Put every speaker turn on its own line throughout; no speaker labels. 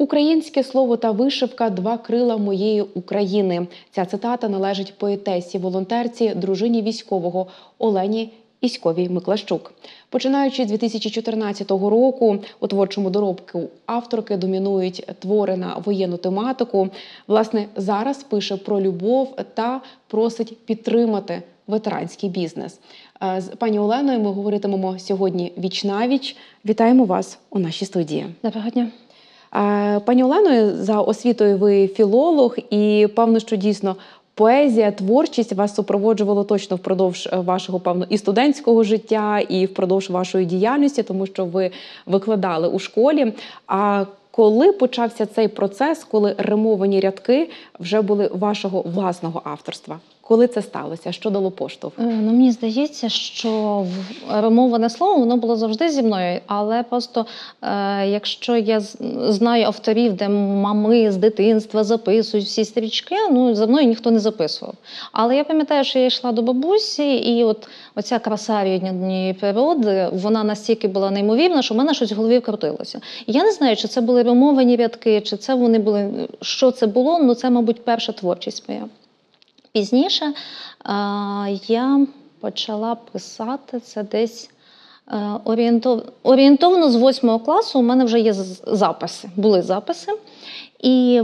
Українське слово та вишивка – два крила моєї України. Ця цитата належить поетесі-волонтерці, дружині військового Олені Іськовій Миклащук. Починаючи з 2014 року, у творчому доробку авторки домінують твори на воєнну тематику. Власне, зараз пише про любов та просить підтримати ветеранський бізнес. З пані Оленою ми говоритимемо сьогодні віч-навіч. Вітаємо вас у нашій студії.
Доброго дня.
Пані Оленою, за освітою ви філолог, і певно, що дійсно поезія, творчість вас супроводжувало точно впродовж вашого, певно, і студентського життя, і впродовж вашої діяльності, тому що ви викладали у школі. А коли почався цей процес, коли римовані рядки вже були вашого власного авторства? Коли це сталося? Що дало поштовх?
Мені здається, що римоване слово, воно було завжди зі мною, але просто якщо я знаю авторів, де мами з дитинства записують всі стрічки, за мною ніхто не записував. Але я пам'ятаю, що я йшла до бабусі, і оця краса рідної природи, вона настільки була неймовірна, що в мене щось в голові крутилося. Я не знаю, чи це були римовані рядки, чи це вони були, що це було, це, мабуть, перша творчість моя. Пізніше я почала писати це десь орієнтовно з 8 класу. У мене вже є записи, були записи. І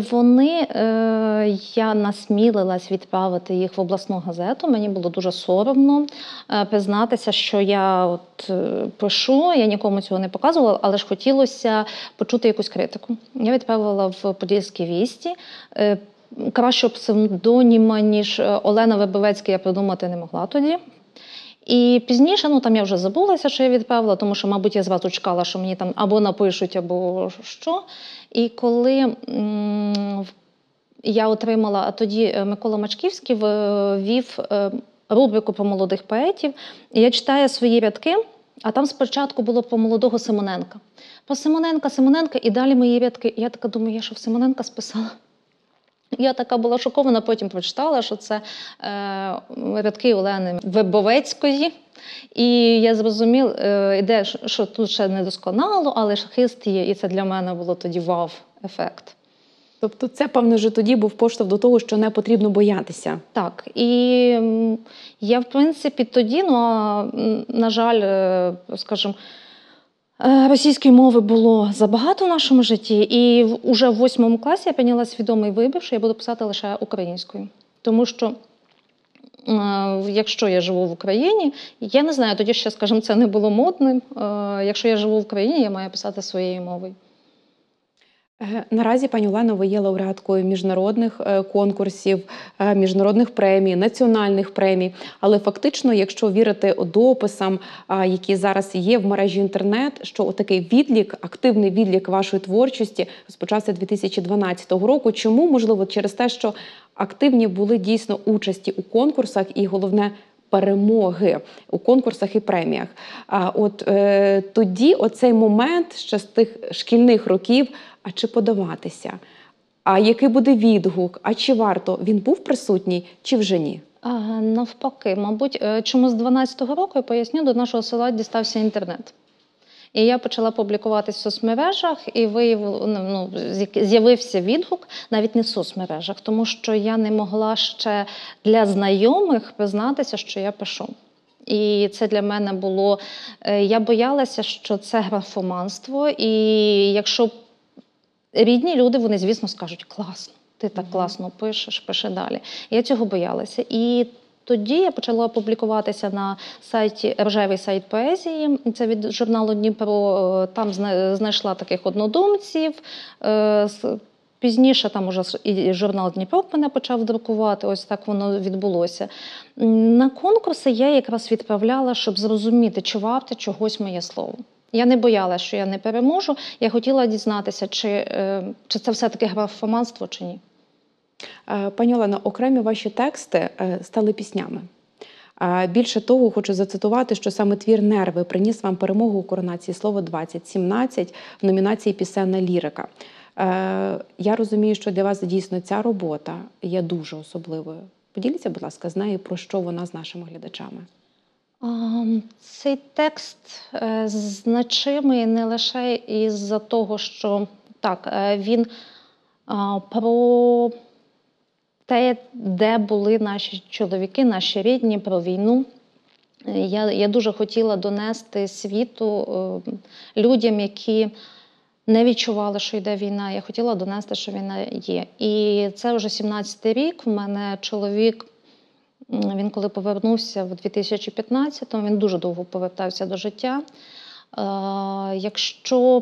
я насмілилась відправити їх в обласну газету. Мені було дуже соромно признатися, що я пишу, я нікому цього не показувала, але ж хотілося почути якусь критику. Я відправила в Подільські вісті. Кращого псевдоніма, ніж Олена Вибивецька, я придумати не могла тоді. І пізніше, там я вже забулася, що я відправила, тому що, мабуть, я зразу чекала, що мені там або напишуть, або що. І коли я отримала, а тоді Микола Мачківський ввів рубрику про молодих поетів, і я читаю свої рядки, а там спочатку було про молодого Симоненка. Про Симоненка, і далі мої рядки. І я така думаю, я що в Симоненка списала? Я така була шокована, потім прочитала, що це рядки Олени Вибовецької. І я зрозуміла, що тут ще недосконало, але ж хист є, і це для мене було тоді вау-ефект.
Тобто це, певно, вже тоді був поштовх до того, що не потрібно боятися.
Так, і я, в принципі, тоді, на жаль, скажімо, російської мови було забагато в нашому житті, і вже в 8 класі я прийняла свідомий вибір, що я буду писати лише українською. Тому що, якщо я живу в Україні, я не знаю, тоді ще, скажімо, це не було модним, якщо я живу в Україні, я маю писати своєю мовою.
Наразі, пані Олено, ви є лауреаткою міжнародних конкурсів, міжнародних премій, національних премій. Але фактично, якщо вірити дописам, які зараз є в мережі інтернет, що такий відлік, активний відлік вашої творчості розпочався 2012 року. Чому? Можливо, через те, що активні були дійсно участі у конкурсах і, головне, перемоги у конкурсах і преміях. Тоді оцей момент ще з тих шкільних років, а чи подаватися, а який буде відгук, а чи варто, він був присутній, чи вже ні?
Навпаки, мабуть, чому з 12-го року, я поясню, до нашого села дістався інтернет. І я почала публікуватись в соцмережах, і з'явився відгук, навіть не в соцмережах, тому що я не могла ще для знайомих признатися, що я пишу. І це для мене було, я боялася, що це графоманство, і якщо рідні люди, вони, звісно, скажуть, класно, ти так класно пишеш, пиши далі. Я цього боялася. І тоді я почала публікуватися на сайті, рожевий сайт поезії, це від журналу «Дніпро», там знайшла таких однодумців. Пізніше там уже і журнал «Дніпро» мене почав друкувати, ось так воно відбулося. На конкурси я якраз відправляла, щоб зрозуміти, чи варте чогось моє слово. Я не боялася, що я не переможу, я хотіла дізнатися, чи це все-таки графоманство, чи ні.
Пані Олено, окремі ваші тексти стали піснями. Більше того, хочу зацитувати, що саме твір «Нерви» приніс вам перемогу у коронації «Слово 2017» в номінації «Пісенна лірика». Я розумію, що для вас дійсно ця робота є дуже особливою. Поділіться, будь ласка, з нею, про що вона з нашими глядачами.
Цей текст значимий не лише із-за того, що так, він про те, де були наші чоловіки, наші рідні, про війну. Я дуже хотіла донести світу, людям, які не відчували, що йде війна. Я хотіла донести, що війна є. І це вже 17-й рік. У мене чоловік, він коли повернувся в 2015-му, він дуже довго повертався до життя. Якщо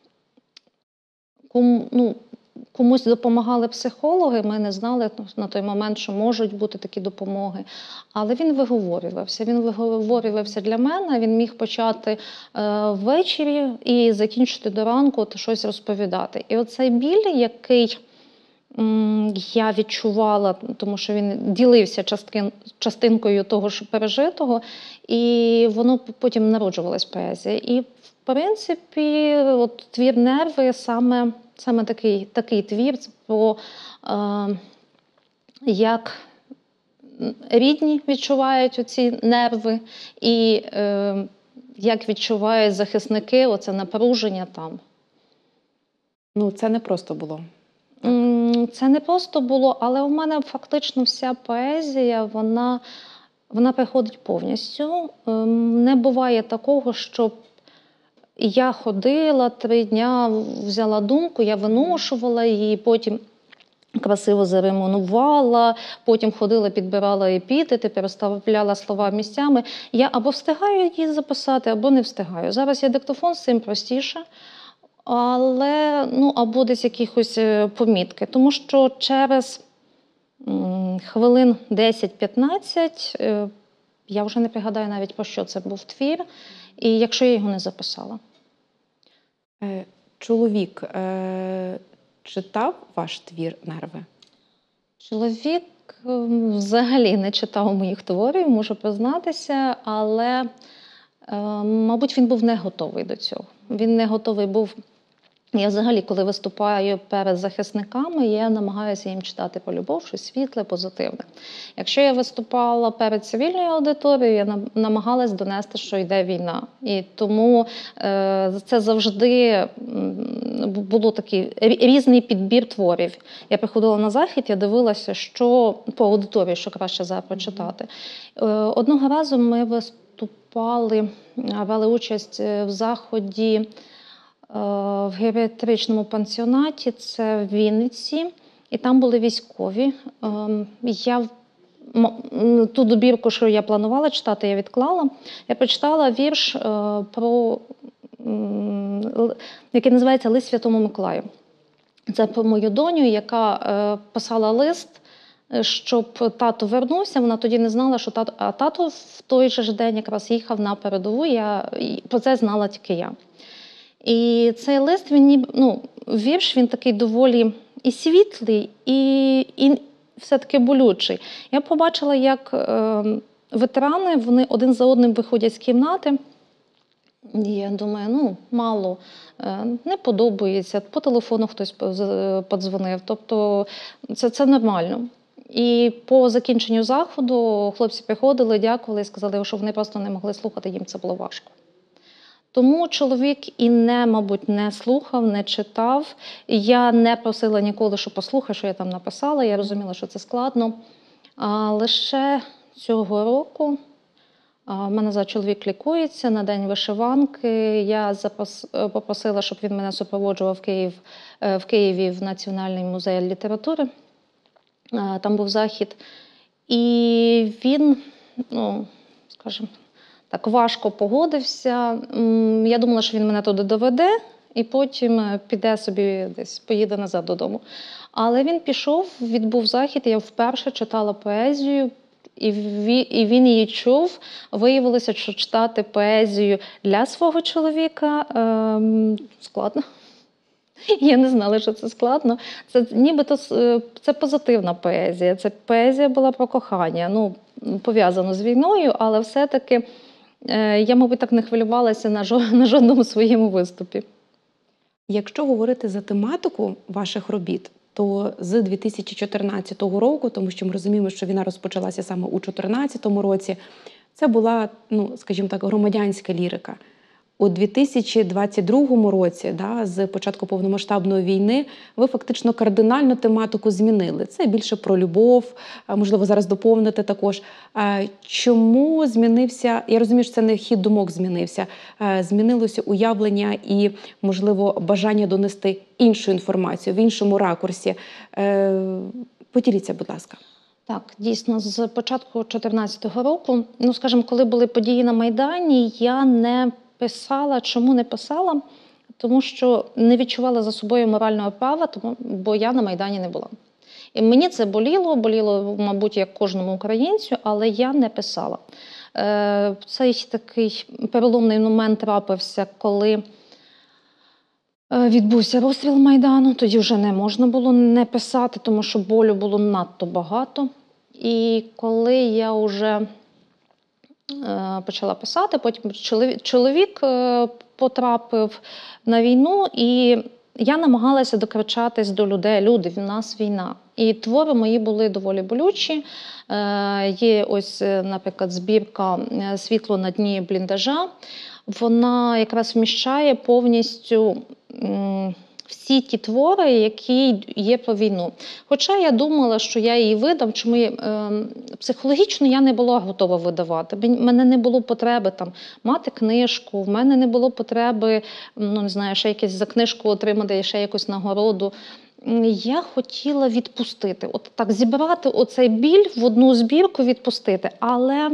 комусь допомагали психологи, ми не знали на той момент, що можуть бути такі допомоги. Але він виговорювався. Він виговорювався для мене, він міг почати ввечері і закінчити до ранку щось розповідати. І оцей біль, який я відчувала, тому що він ділився частинкою того, що пережитого, і воно потім народжувалась поезія. І, в принципі, от твір «Нерви» саме такий твір про як рідні відчувають оці нерви і як відчувають захисники оце напруження там.
Ну, це не просто було.
Це не просто було, але у мене фактично вся поезія, вона приходить повністю. Не буває такого, щоб я ходила 3 дня, взяла думку, я виношувала її, потім красиво заремонувала, потім ходила, підбирала епітети, переставляла слова місцями. Я або встигаю її записати, або не встигаю. Зараз є диктофон, з цим простіше. Але, або десь якісь помітки. Тому що через хвилин 10-15 я вже не пригадаю навіть, про що це був твір, і якщо я його не записала.
Чоловік читав ваш твір «Нерви»?
Чоловік взагалі не читав моїх творів, можу признатися, але, мабуть, він був не готовий до цього. Він не готовий був. Я взагалі, коли виступаю перед захисниками, я намагаюся їм читати про любов, щось світле, позитивне. Якщо я виступала перед цивільною аудиторією, я намагалась донести, що йде війна. І тому це завжди було такий різний підбір творів. Я приходила на захід, я дивилася, що по аудиторії, що краще зараз прочитати. Одного разу ми виступали, брали участь в заході в геріатричному пансіонаті, це в Вінниці, і там були військові. Я ту добірку, що я планувала читати, я відклала. Я прочитала вірш, який називається «Лист Святому Миколаю». Це про мою доню, яка писала лист, щоб тато вернувся. Вона тоді не знала, що тато в той же день якраз їхав на передову. Про це знала тільки я. І цей лист, вірш, він такий доволі і світлий, і все-таки болючий. Я побачила, як ветерани, вони один за одним виходять з кімнати. І я думаю, мало, не подобається, по телефону хтось подзвонив, тобто це нормально. І по закінченню заходу хлопці приходили, дякували і сказали, що вони просто не могли слухати, їм це було важко. Тому чоловік мабуть, не слухав, не читав. Я не просила ніколи, що послухай, що я там написала. Я розуміла, що це складно. А лише цього року в мене зараз чоловік лікується на День вишиванки. Я попросила, щоб він мене супроводжував в Києві в Національний музей літератури. Там був захід. І він, скажімо, так важко погодився. Я думала, що він мене туди доведе, і потім піде собі десь, поїде назад додому. Але він пішов, відбув захід, я вперше читала поезію, і він її чув. Виявилося, що читати поезію для свого чоловіка складно. Я не знала, що це складно. Це нібито це позитивна поезія. Це поезія була про кохання, пов'язано з війною, але все-таки я, мабуть, так не хвилювалася на жодному своєму виступі.
Якщо говорити за тематику ваших робіт, то з 2014 року, тому що ми розуміємо, що війна розпочалася саме у 2014 році, це була, скажімо так, громадянська лірика. У 2022 році, з початку повномасштабної війни, ви фактично кардинально тематику змінили. Це більше про любов, можливо, зараз доповните також. Чому змінився, я розумію, що це не хід думок змінився, змінилося уявлення і, можливо, бажання донести іншу інформацію, в іншому ракурсі. Поділіться, будь ласка.
Так, дійсно, з початку 2014 року, скажімо, коли були події на Майдані, я не писала. Чому не писала? Тому що не відчувала за собою морального права, бо я на Майдані не була. І мені це боліло, мабуть, як кожному українцю, але я не писала. Цей такий переломний момент трапився, коли відбувся розстріл Майдану, тоді вже не можна було не писати, тому що болю було надто багато. І коли я вже почала писати, потім чоловік потрапив на війну, і я намагалася докричатись до людей: люди, в нас війна. І твори мої були доволі болючі. Є ось, наприклад, збірка «Світло на дні бліндажа». Вона якраз вміщає повністю всі ті твори, які є про війну. Хоча я думала, що я її видам, чому психологічно я не була готова видавати. В мене не було потреби мати книжку, в мене не було потреби, ще якесь за книжку отримати, ще якусь нагороду. Я хотіла відпустити, зібрати оцей біль в одну збірку, відпустити, але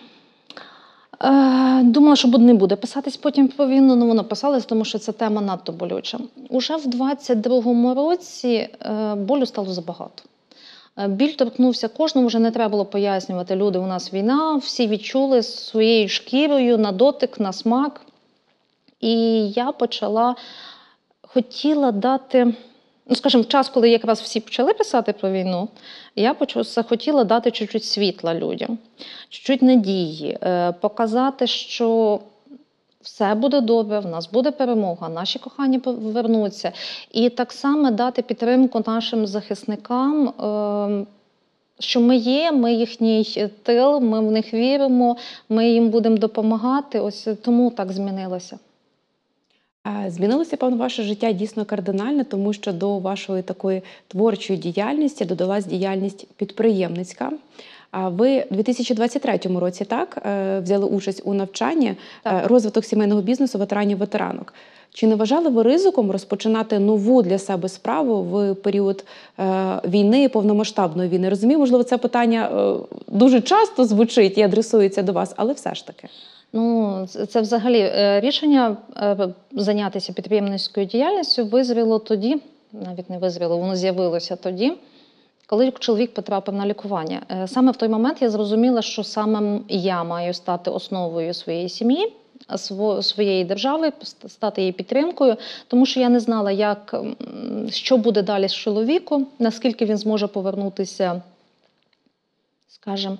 думала, що не буде писатись потім про війну, воно писалось, тому що ця тема надто болюча. Уже в 22-му році болю стало забагато. Біль торкнувся кожному, вже не треба було пояснювати: люди, у нас війна, всі відчули своєю шкірою на дотик, на смак. І я хотіла дати, в час, коли якраз всі почали писати про війну, я хотіла дати чуть-чуть світла людям, чуть-чуть надії, показати, що все буде добре, в нас буде перемога, наші кохані повернуться. І так само дати підтримку нашим захисникам, що ми є, ми їхній тил, ми в них віримо, ми їм будемо допомагати. Ось тому так змінилося.
Змінилося, певно, ваше життя дійсно кардинально, тому що до вашої такої творчої діяльності додалась діяльність підприємницька. Ви у 2023 році взяли участь у навчанні розвиток сімейного бізнесу ветеранів-ветеранок. Чи не вважали ви ризиком розпочинати нову для себе справу в період війни, повномасштабної війни? Розумію, можливо, це питання дуже часто звучить і адресується до вас, але все ж таки.
Це взагалі рішення зайнятися підприємницькою діяльністю визріло тоді, навіть не визріло, воно з'явилося тоді, коли чоловік потрапив на лікування. Саме в той момент я зрозуміла, що саме я маю стати основою своєї сім'ї, своєї держави, стати її підтримкою, тому що я не знала, що буде далі з чоловіком, наскільки він зможе повернутися, скажімо,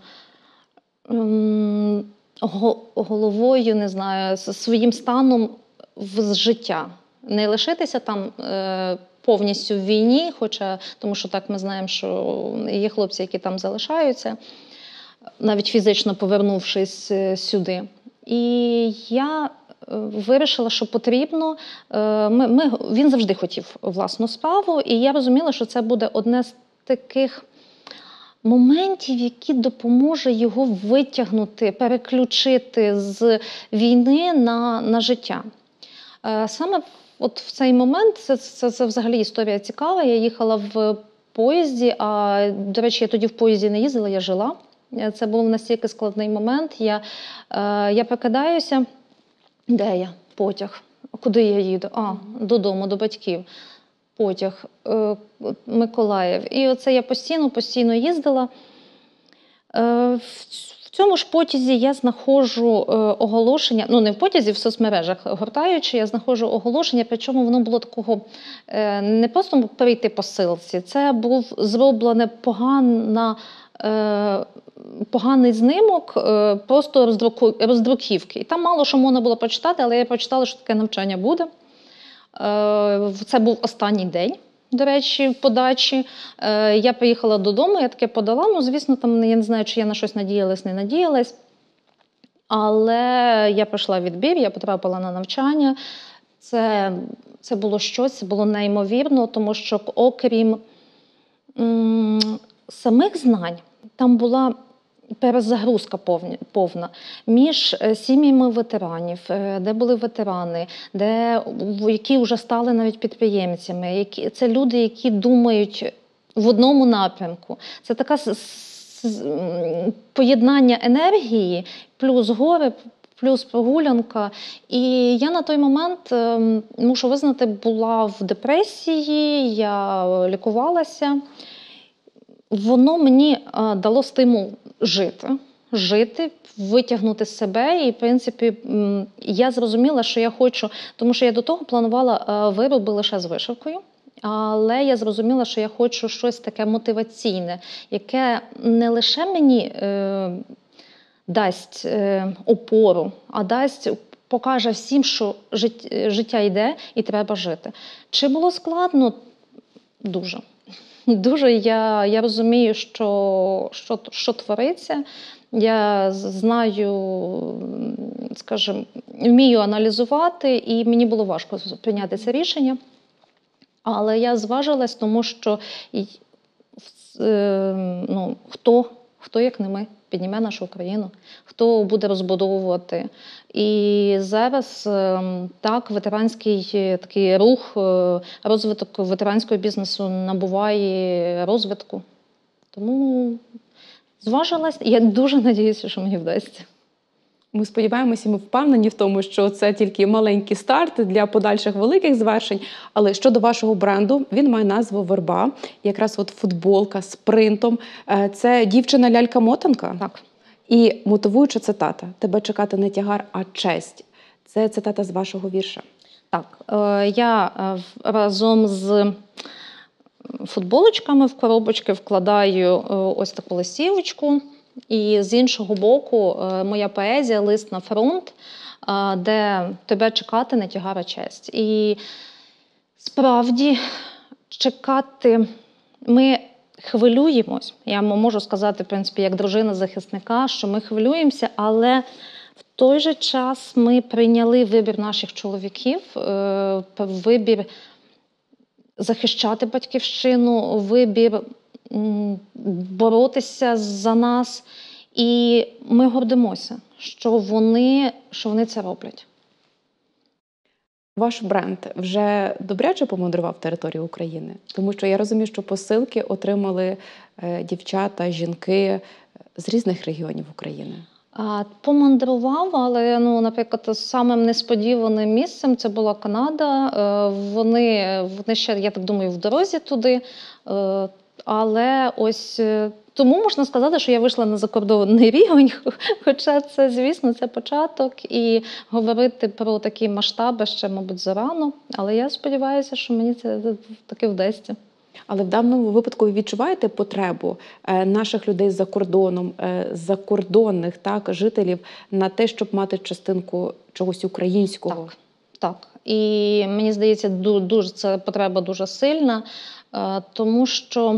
головою, не знаю, своїм станом в життя. Не лишитися повністю в війні, тому що так ми знаємо, що є хлопці, які там залишаються, навіть фізично повернувшись сюди. І я вирішила, що потрібно, він завжди хотів власну справу, і я розуміла, що це буде одне з таких моментів, які допоможе його витягнути, переключити з війни на життя. Саме в цей момент, це взагалі історія цікава, я їхала в поїзді, до речі, я тоді в поїзді не їздила, я жила. Це був настільки складний момент. Я прокидаюся, де я? Потяг. Куди я їду? Додому, до батьків. Потяг, Миколаїв. І оце я постійно їздила. В цьому ж потязі я знаходжу оголошення, не в потязі, в соцмережах гортаючи, я знаходжу оголошення, причому воно було такого не просто перейти по ссилці, це був зроблений поганий знимок, просто роздруківки. І там мало що можна було прочитати, але я прочитала, що таке навчання буде. Це був останній день, до речі, подачі. Я приїхала додому, я таке подала, звісно, я не знаю, чи я на щось надіялась, не надіялась. Але я пройшла відбір, я потрапила на навчання. Це було щось, це було неймовірно, тому що окрім самих знань, там була перезагрузка повна між сім'ями ветеранів, де були ветерани, які вже стали навіть підприємцями. Це люди, які думають в одному напрямку. Це таке поєднання енергії, плюс гори, плюс прогулянка. І я на той момент, мушу визнати, була в депресії, я лікувалася. Воно мені дало стимул жити, витягнути себе. І, в принципі, я зрозуміла, що я хочу, тому що я до того планувала вироби лише з вишивкою. Але я зрозуміла, що я хочу щось таке мотиваційне, яке не лише мені дасть опору, а покаже всім, що життя йде і треба жити. Чи було складно? Дуже. Дуже я розумію, що твориться. Я знаю, скажімо, вмію аналізувати, і мені було важко прийняти це рішення. Але я зважилась, тому що хто як не ми, підніме нашу країну, хто буде розбудовувати. І зараз так, ветеранський такий рух, розвиток ветеранського бізнесу набуває розвитку. Тому зважилась, і я дуже сподіваюся, що мені вдасться.
Ми сподіваємося, ми впевнені в тому, що це тільки маленький старт для подальших великих звершень. Але щодо вашого бренду, він має назву «Верба». Якраз от футболка з принтом. Це дівчина-лялька-мотанка?
Так.
І мотивуюча цитата «Тебе чекати не тягар, а честь». Це цитата з вашого вірша.
Так. Я разом з футболочками в коробочки вкладаю ось таку листівочку. І з іншого боку, моя поезія «Лист на фронт», де тебе чекати не тягар, а честь. І справді чекати, ми хвилюємось. Я можу сказати, в принципі, як дружина захисника, що ми хвилюємося, але в той же час ми прийняли вибір наших чоловіків, вибір захищати батьківщину, вибір боротися за нас. І ми гордимося, що вони це роблять.
Ваш бренд вже добряче помандрував територію України? Тому що я розумію, що посилки отримали дівчата, жінки з різних регіонів України.
Помандрував, але, наприклад, самим несподіваним місцем це була Канада. Вони ще, я так думаю, в дорозі туди. Але ось тому можна сказати, що я вийшла на закордонний рівень, хоча це, звісно, це початок, і говорити про такі масштаби ще, мабуть, зарано. Але я сподіваюся, що мені це таки вдасться.
Але в даному випадку ви відчуваєте потребу наших людей за кордоном, закордонних жителів на те, щоб мати частинку чогось українського?
Так. І мені здається, ця потреба дуже сильна, тому що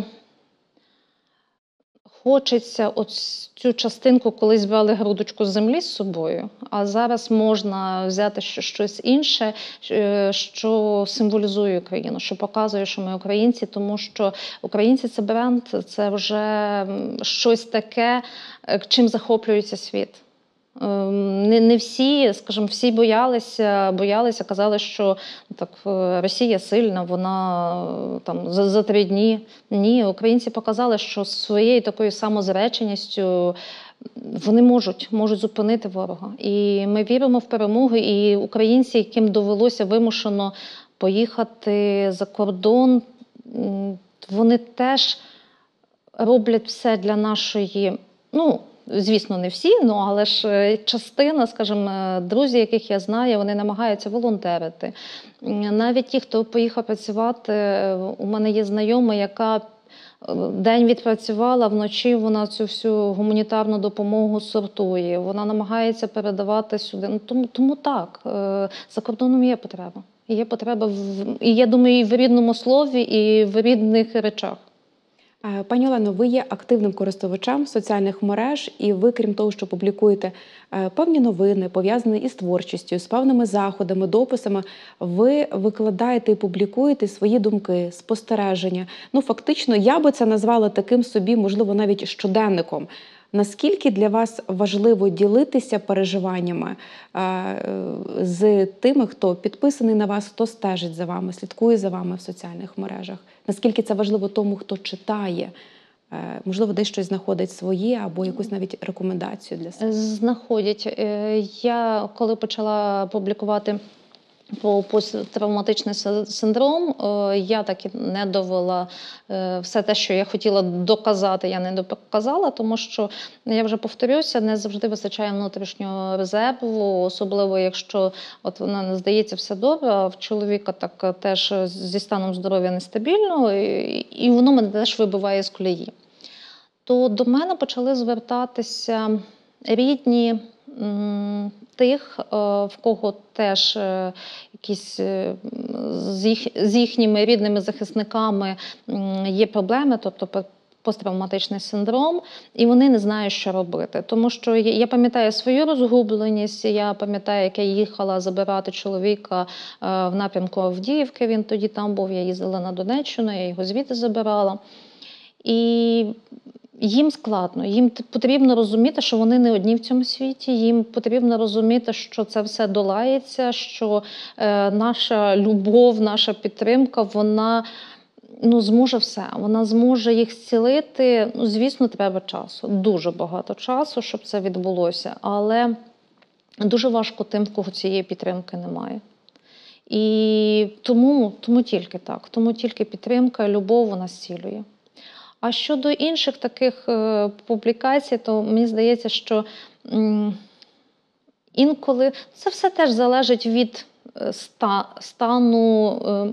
хочеться цю частинку, колись брали грудочку землі з собою, а зараз можна взяти щось інше, що символізує Україну, що показує, що ми українці, тому що українці – це бренд, це вже щось таке, чим захоплюється світ. Не всі, скажімо, всі боялися, казали, що так, Росія сильна, вона там за 3 дні. Ні, українці показали, що своєю такою самозреченістю вони можуть зупинити ворога. І ми віримо в перемогу, і українці, яким довелося вимушено поїхати за кордон, вони теж роблять все для нашої, звісно, не всі, але ж частина, скажімо, друзі, яких я знаю, вони намагаються волонтерити. Навіть ті, хто поїхав працювати, у мене є знайома, яка день відпрацювала, вночі вона цю всю гуманітарну допомогу сортує, вона намагається передавати сюди. Тому так, за кордоном є потреба. Є потреба, і я думаю, і в рідному слові, і в рідних речах.
Пані Олено, ви є активним користувачем соціальних мереж, і ви, крім того, що публікуєте певні новини, пов'язані із творчістю, з певними заходами, дописами, ви викладаєте і публікуєте свої думки, спостереження. Ну, фактично, я би це назвала таким собі, можливо, навіть щоденником. Наскільки для вас важливо ділитися переживаннями з тими, хто підписаний на вас, хто стежить за вами, слідкує за вами в соціальних мережах? Наскільки це важливо тому, хто читає? Можливо, десь щось знаходить своє або якусь навіть рекомендацію для себе?
Знаходять. Я коли почала публікувати про посттравматичний синдром, я так і не довела все те, що я хотіла доказати, я не доказала, тому що, я вже повторюся, не завжди вистачає внутрішнього резерву, особливо якщо от вона здається все добре, а в чоловіка так теж зі станом здоров'я нестабільно, і воно мене теж вибиває з колії. То до мене почали звертатися рідні тих, в кого теж якісь з їхніми рідними захисниками є проблеми, тобто посттравматичний синдром, і вони не знають, що робити. Тому що я пам'ятаю свою розгубленість, я пам'ятаю, як я їхала забирати чоловіка в напрямку Авдіївки, він тоді там був, я їздила на Донеччину, я його звідти забирала. І їм складно, їм потрібно розуміти, що вони не одні в цьому світі, їм потрібно розуміти, що це все долається, що наша любов, наша підтримка, вона зможе все, вона зможе їх зцілити. Звісно, треба часу, дуже багато часу, щоб це відбулося, але дуже важко тим, в кого цієї підтримки немає. І тому тільки так, тому тільки підтримка, любов, вона зцілює. А щодо інших таких публікацій, то мені здається, що інколи це все теж залежить від стану.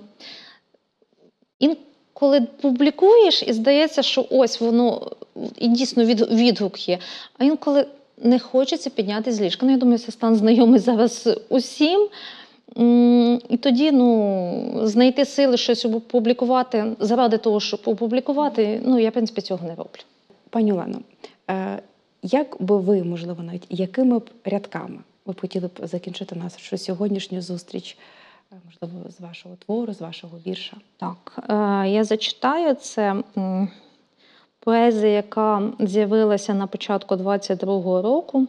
Інколи публікуєш і здається, що ось воно, і дійсно відгук є, а інколи не хочеться піднятися з ліжка. Я думаю, це стан знайомий зараз усім. І тоді знайти сили щось опублікувати заради того, щоб опублікувати, я, в принципі, цього не роблю.
Пані Олено, як би ви, можливо, навіть якими б рядками ви б хотіли б закінчити нашу сьогоднішню зустріч, можливо, з вашого твору, з вашого вірша?
Так, я зачитаю, це поезія, яка з'явилася на початку 22-го року.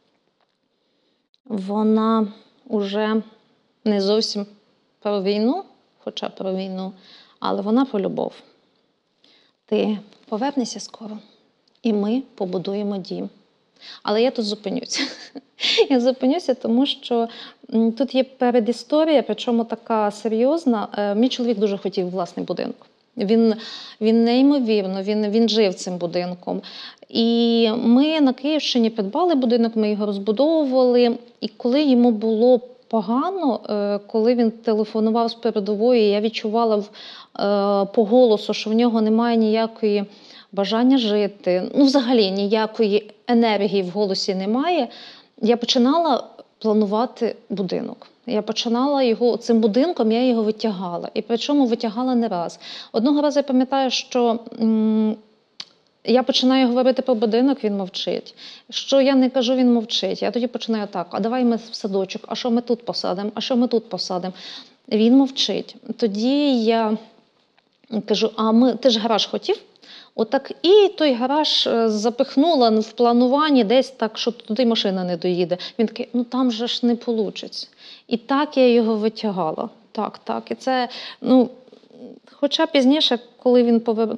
Вона уже не зовсім про війну, хоча про війну, але вона про любов. Ти повернешся скоро, і ми побудуємо дім. Але я тут зупинюся. Я зупинюся, тому що тут є передісторія, причому така серйозна. Мій чоловік дуже хотів власний будинок. Він неймовірно, він жив цим будинком. І ми на Київщині придбали будинок, ми його розбудовували. І коли йому було погано, коли він телефонував з передової, я відчувала по голосу, що в нього немає ніякої бажання жити, взагалі ніякої енергії в голосі немає, я починала планувати будинок. Я починала цим будинком, я його витягала. І причому витягала не раз. Одного разу я пам'ятаю, що я починаю говорити про будинок, він мовчить. Що я не кажу, він мовчить. Я тоді починаю так, а давай ми в садочок, а що ми тут посадимо, а що ми тут посадимо. Він мовчить. Тоді я кажу, ти ж гараж хотів? Отак і той гараж запихнула в плануванні десь так, що туди машина не доїде. Він такий, там же ж не вийде. І так я його витягала. Так. І це, хоча пізніше, коли він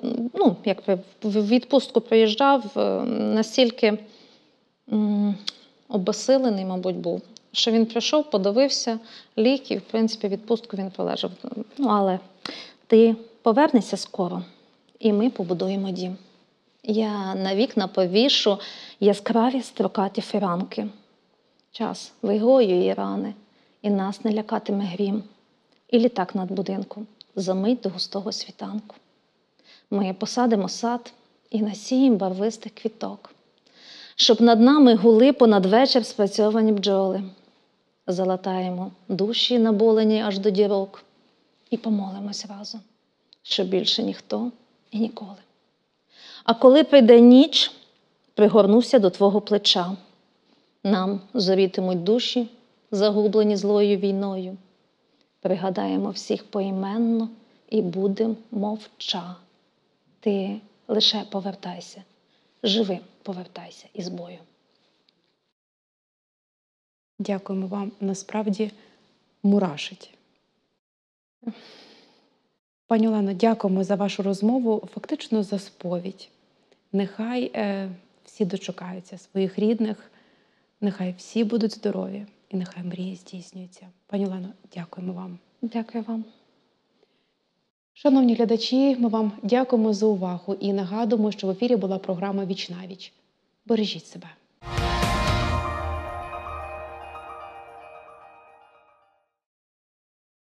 в відпустку приїжджав, настільки обесилений, мабуть, був, що він прийшов, подивився, ліг і, в принципі, відпустку він полежав. Але ти повернешся скоро, і ми побудуємо дім. Я на вікна повішу яскраві строкаті фіранки. Час вигоює рани, і нас не лякатиме грім. І літак над будинком за мить до густого світанку. Ми посадимо сад і насіємо барвистих квіток, щоб над нами гули понад вечір спрацьовані бджоли. Залатаємо душі наболені аж до дірок і помолимось разом, що більше ніхто і ніколи А коли прийде ніч, пригорнуся до твого плеча. Нам зорітимуть душі, загублені злою війною. Пригадаємо всіх поіменно і будем мовча. Ти лише повертайся, живим повертайся із бою.
Дякуємо вам. Насправді мурашить. Пані Олено, дякуємо за вашу розмову, фактично за сповідь. Нехай всі дочекаються своїх рідних, нехай всі будуть здорові і нехай мрії здійснюються. Пані Олено, дякуємо вам.
Дякую вам.
Шановні глядачі, ми вам дякуємо за увагу і нагадуємо, що в ефірі була програма «Віч на віч». Бережіть себе.